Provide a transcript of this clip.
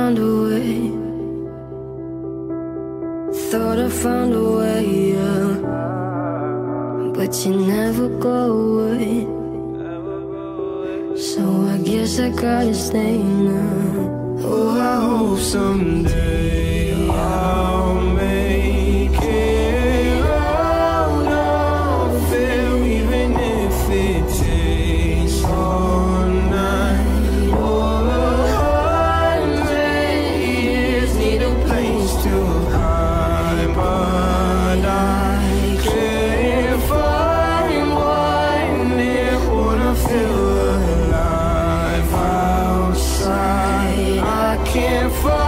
found a way. Thought I found a way, yeah. But you never go away. So I guess I gotta stay now. Oh, I hope someday I'll make it out of it, even if it takes all night or 100 years. Need a place to hide, but I can't find one near. Wanna feel alive outside. I can't find